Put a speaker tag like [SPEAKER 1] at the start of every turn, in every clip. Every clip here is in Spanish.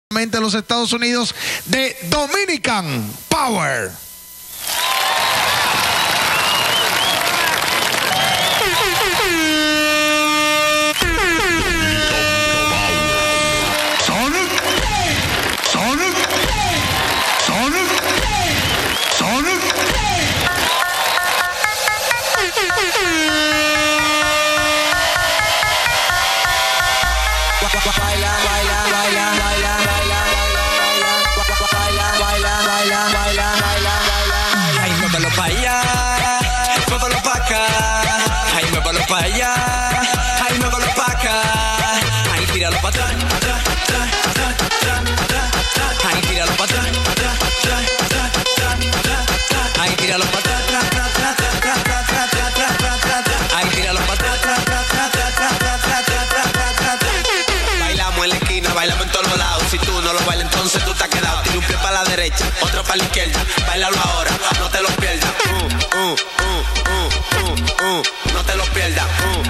[SPEAKER 1] de los Estados Unidos de Dominican Power.
[SPEAKER 2] Pa' allá, ay, muévelo pa' acá, ay, tíralo pa' atrás, atrás, atrás, atrás, atrás, atrás, atrás, ay, tíralo pa' atrás, atrás, atrás, atrás, atrás, atrás, ay, tíralo pa' atrás, atrás, atrás, atrás, atrás, atrás, atrás, atrás, ay, tíralo pa' atrás, atrás, atrás, atrás, atrás, atrás, atrás. Bailamos en la esquina, bailamos en todos lados. Si tú no lo bailas, entonces tú te has quedado. Tira un pie para la derecha, otro para la izquierda. Bailalo ahora, no te lo pierdas. No te lo pierdas.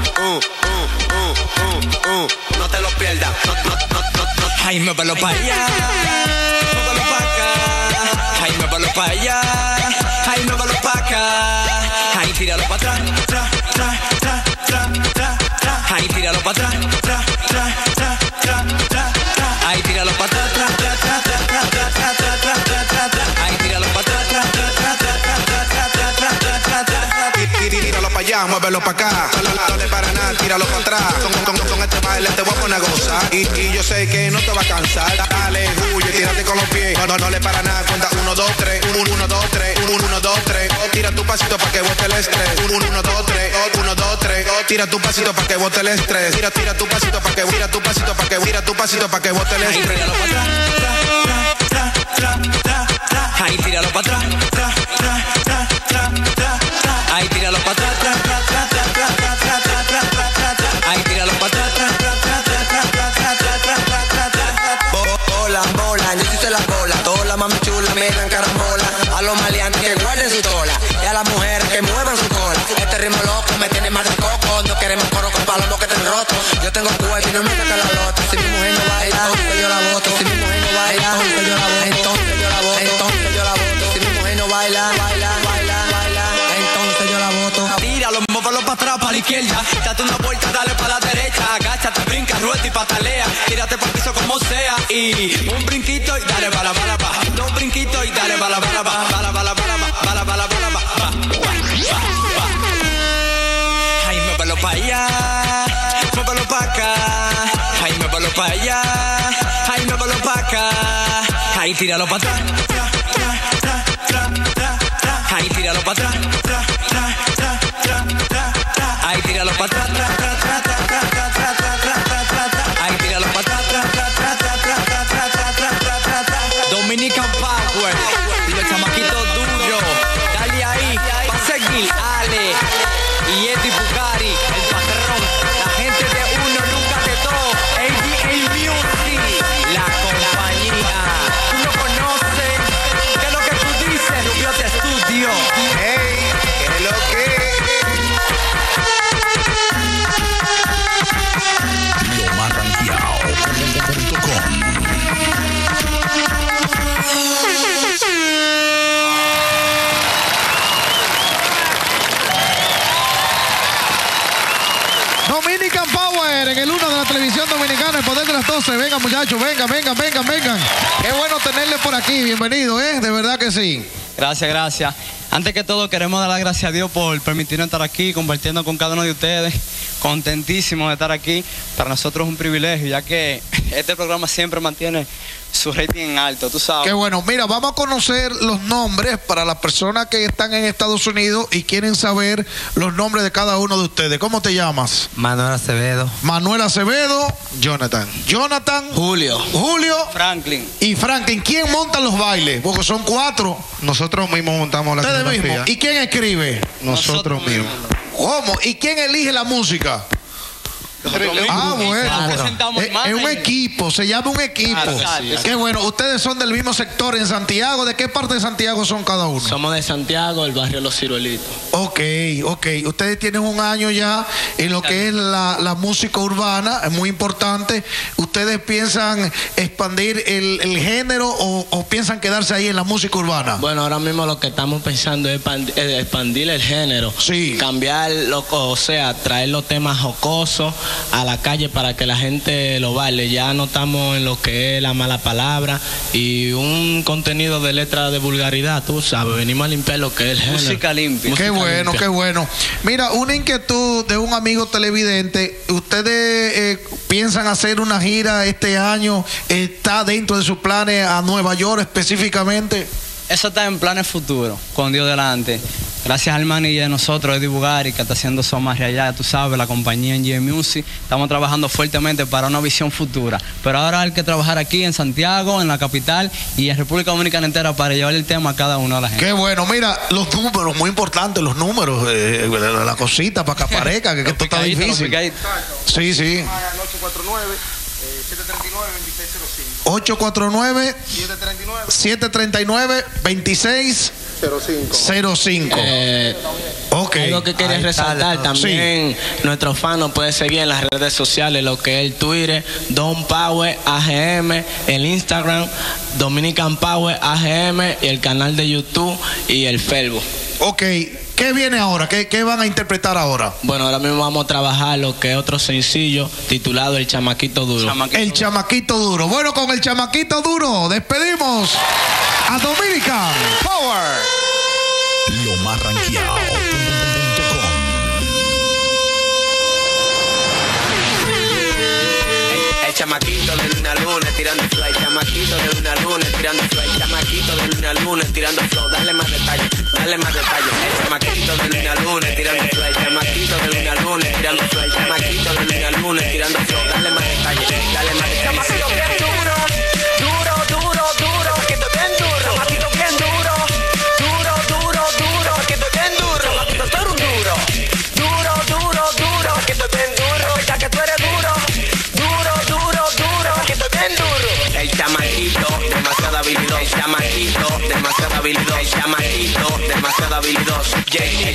[SPEAKER 2] No te lo pierdas. Ay, muévelo pa' allá, muévelo pa' acá. Ay, muévelo pa' allá, ay, muévelo pa' acá. Ay, tíralo pa' atrás, atrás, atrás, atrás, atrás, atrás. Ay, tíralo pa' atrás, atrás, atrás, atrás, atrás, atrás. Ay, tíralo pa' atrás, atrás, atrás, atrás, atrás, atrás, atrás. Ay, tíralo pa' atrás, atrás, atrás, atrás, atrás.
[SPEAKER 3] Tíralo pa' allá, muévelo pa' acá. No le para nada, tíralo pa' atrás. Con este baile te voy a poner a gozar. Y yo sé que no te va a cansar. Dale, huye, tírate con los pies. No le para nada, cuenta 1, 2, 3. 1, 2, 3, 1, 2, 3. Tira tu pasito pa' que bote el estrés. 1, 2, 3, 1, 2, 3. Tira tu pasito pa' que bote el estrés. Tira tu pasito pa' que tu pasito pa' que tu pasito pa' que bote el estrés.
[SPEAKER 2] Ahí tíralo pa' atrás, tra, tra, tra, tra, tra, tra. Ahí tíralo pa' atrás, tra, tra, tra, tra, tra, tra, tra, tra, tra, tra, tra. Ahí tíralo pa' atrás, tra, tra, tra, tra, tra, tra, tra, tra, tra, tra, tra.
[SPEAKER 4] Bola, bola, yo hice la bola. Todas las mami chulas me dan carambola. A los maleantes que guarden su tola y a las mujeres que muevan su cola. Este ritmo loco me tiene más de coco. No queremos coro con palomos que estén rotos. Yo tengo cuerpo y no me saca la lota. Si mi mujer no baila, entonces yo la boto. Si mi mujer no baila, entonces yo la boto. Entonces yo la boto. Entonces yo la boto. Si mi mujer no baila, baila, baila, baila, entonces yo la boto.
[SPEAKER 2] Tíralo, móvelo para atrás, para la izquierda. Date una vuelta, dale para la derecha. Agáchate, brinca, rueda y patalea. Tírate por el piso como sea. Y un brinquito y dale bala, bala, bala. Dos brinquitos y dale bala, bala, bala, bala, bala, bala, bala, bala, bala, ay, muévelo para allá, muévelo para acá. Ay, muévelo para allá, ay, muévelo para acá. Ay, tíralo para atrás. Ay, tíralo para atrás. Ay, tíralo para atrás. Ay, tíralo para atrás. Dominican Power. Y los chamaquitos duros. Dale ahí. Va a seguir Ale y Eddie Bugatti, el patrón. La gente de uno nunca de todo. ADA Music, la compañía. Tú lo conoces. ¿Qué es lo que tú dices, Rubiote Studio?
[SPEAKER 3] Hey, ¿qué es lo que?
[SPEAKER 1] Dominican Power en el 1 de la televisión dominicana, el poder de las 12. Vengan, muchachos, vengan. Qué bueno tenerles por aquí. Bienvenido, de verdad que sí.
[SPEAKER 5] Gracias, gracias. Antes que todo, queremos dar las gracias a Dios por permitirnos estar aquí, compartiendo con cada uno de ustedes. Contentísimos de estar aquí. Para nosotros es un privilegio, ya que este programa siempre mantiene su rating en alto, tú sabes.
[SPEAKER 1] Qué bueno. Mira, vamos a conocer los nombres para las personas que están en Estados Unidos y quieren saber los nombres de cada uno de ustedes. ¿Cómo te llamas?
[SPEAKER 4] Manuel Acevedo.
[SPEAKER 1] Manuel Acevedo.
[SPEAKER 4] Jonathan.
[SPEAKER 1] Julio.
[SPEAKER 5] Franklin.
[SPEAKER 1] Y Franklin. ¿Quién monta los bailes? Porque son 4.
[SPEAKER 3] Nosotros mismos montamos la
[SPEAKER 1] Ustedes mismos.
[SPEAKER 3] escenografía.
[SPEAKER 1] ¿Y quién escribe?
[SPEAKER 3] Nosotros mismos.
[SPEAKER 1] ¿Cómo? ¿Y quién elige la música? Bueno.
[SPEAKER 5] Presentamos
[SPEAKER 1] Es un equipo, se llama un equipo.
[SPEAKER 5] Claro, sí.
[SPEAKER 1] Qué bueno. Ustedes son del mismo sector en Santiago. ¿De qué parte de Santiago son cada uno?
[SPEAKER 6] Somos de Santiago, el barrio Los Ciruelitos.
[SPEAKER 1] Ok. Ustedes tienen un año ya en lo que es la música urbana, es muy importante. ¿Ustedes piensan expandir el género o piensan quedarse ahí en la música urbana?
[SPEAKER 6] Bueno, ahora mismo lo que estamos pensando es expandir el género.
[SPEAKER 1] Sí.
[SPEAKER 6] Cambiar, o sea, traer los temas jocosos a la calle para que la gente lo baile. Ya no estamos en lo que es la mala palabra y un contenido de letra de vulgaridad, tú sabes. Venimos a limpiar lo que es el género.
[SPEAKER 5] Música limpia.
[SPEAKER 1] Qué bueno, qué bueno. Mira, una inquietud de un amigo televidente. ¿Ustedes piensan hacer una gira este año? ¿Está dentro de sus planes a Nueva York específicamente?
[SPEAKER 5] Eso está en planes futuros, con Dios delante. Gracias al manager de nosotros, Eddie Bugari, que está haciendo Somos allá, tú sabes, la compañía NG Music. Estamos trabajando fuertemente para una visión futura. Pero ahora hay que trabajar aquí en Santiago, en la capital y en República Dominicana entera para llevar el tema a cada uno de la gente.
[SPEAKER 1] Qué bueno. Mira, los números, muy importantes, los números, la cosita para que aparezca, que esto está difícil. Sí, sí. 849-739-2605. Ok.
[SPEAKER 6] Algo que quería resaltar también, nuestro fan nos puede seguir en las redes sociales, lo que es el Twitter, Don Power AGM, el Instagram, Dominican Power AGM, y el canal de YouTube y el Facebook.
[SPEAKER 1] Ok. ¿Qué viene ahora? ¿Qué van a interpretar ahora?
[SPEAKER 6] Bueno, ahora mismo vamos a trabajar lo que es otro sencillo titulado El Chamaquito Duro.
[SPEAKER 1] El Chamaquito Duro. Bueno, con el Chamaquito Duro despedimos a Dominican Power.
[SPEAKER 7] Lo más rankeado.com.
[SPEAKER 4] El chamaquito de luna a luna tirando flow, el chamaquito de luna a luna tirando flow, el chamaquito de luna a luna tirando flow, dale más detalle, dale más detalle. El chamaquito de luna a luna tirando flow, el chamaquito de luna a luna tirando flow, el chamaquito de luna a luna tirando flow, dale más detalle, dale más detalle. Chamaquito bien duro, duro, duro, duro, que estoy bien duro. Chamaquito bien duro, duro, duro, duro, que estoy bien duro. Chamaquito tú eres un duro, duro, duro, duro, que estoy bien duro. Ya que tú eres duro, duro, duro, duro, que estoy bien duro. El chamaquito, demasiado habilidoso. El chamaquito, demasiado habilidoso. El chamaquito, demasiado habilidoso. El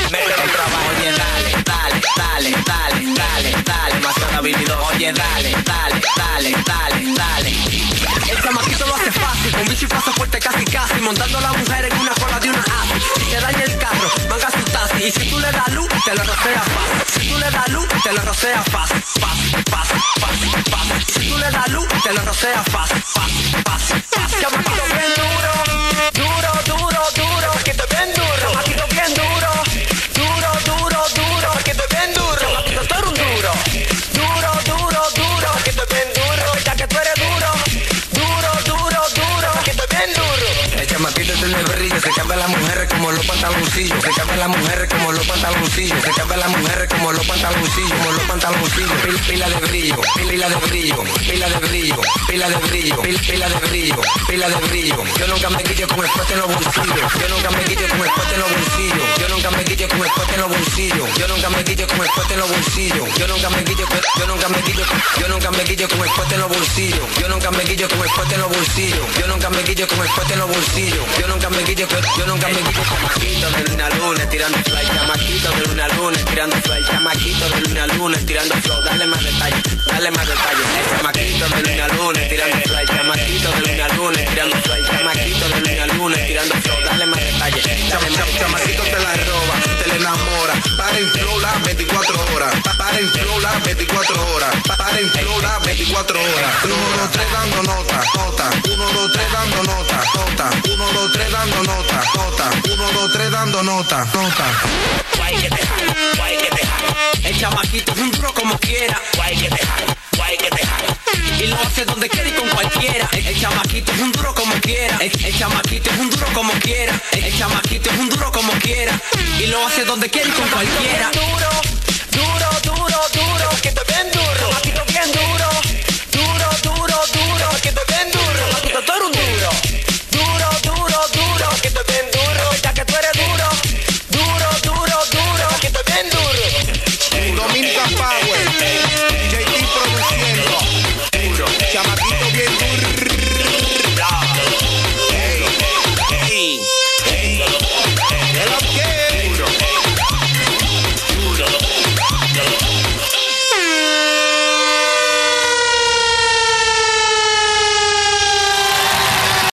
[SPEAKER 4] el trabajo. Oye, dale, dale, dale, dale, dale, dale, demasiado habilidoso. Oye, dale, dale, dale, dale, dale. El chamaquito lo hace fácil, con bici paso fuerte casi casi, montando a la mujer en una cola de una ASI. Si te daña el carro, manga su taxi, y si tú le das luz, te lo rocea fácil. Si tú le das luz, te lo rocea fácil, fácil, fácil, fácil, fácil. Si tú le das luz, te lo rocea fácil, fácil, fácil, fácil. Chamaquito bien duro, duro, duro, duro, que estoy bien duro. Chamaquito bien duro, duro, duro, duro, que estoy bien duro. Chamaquito tú eres un duro, duro, duro, duro, que estoy bien duro. Ya que tú eres duro, duro, duro, duro, que estoy bien duro. El chamaquito tiene brillo, se cambia las mujeres como los pantaloncillos, se cambia las mujeres como los pantaloncillos, se cambia las mujeres como los pantaloncillos, como los pantaloncillos. Pila de brillo, pila de brillo, pila de brillo, pila de brillo, pila de brillo, pila de brillo. Yo nunca me quillo con el pote en los bolsillos, yo nunca me quillo con el pote en los bolsillos, yo nunca me quillo con el pote en los bolsillos, yo nunca me quillo con el pote en los bolsillos, yo nunca me quillo, yo nunca me quillo, yo nunca me quillo con el pote en los bolsillos, yo nunca me quillo con el pote en los bolsillos, yo nunca me quillo con el pote en los bolsillos, yo nunca me quillo, yo nunca me quillo. Chamaquito de luna a luna tirando flow, chamaquito de luna a luna tirando flow, chamaquito de luna a luna tirando flow, dale más detalle, dale más detalle. El chamaquito de luna a luna tirando flow, chamaquito de luna a luna tirando flow, chamaquito de luna a luna tirando flow, dale más detalle.
[SPEAKER 3] Chamaquito te la roba, te la enamora. Para en flow las 24 horas. Para en flow las 24 horas. Para en flow las 24 horas. 1, 2, 3 dando nota, nota. 1, 2, 3 dando nota, nota. 1, 2, 3 dando nota, nota. 1, 2, 3 dando nota, nota.
[SPEAKER 4] Guay que te jalo, guay que te jalo. El chamaquito es un duro como quiera. Guay que te jalo, guay que te jalo. Y lo hace donde quiera y con cualquiera. El chamaquito es un duro como quiera. El chamaquito es un duro como quiera. El chamaquito es un duro como quiera. Y lo hace donde quiera y con cualquiera. Duro.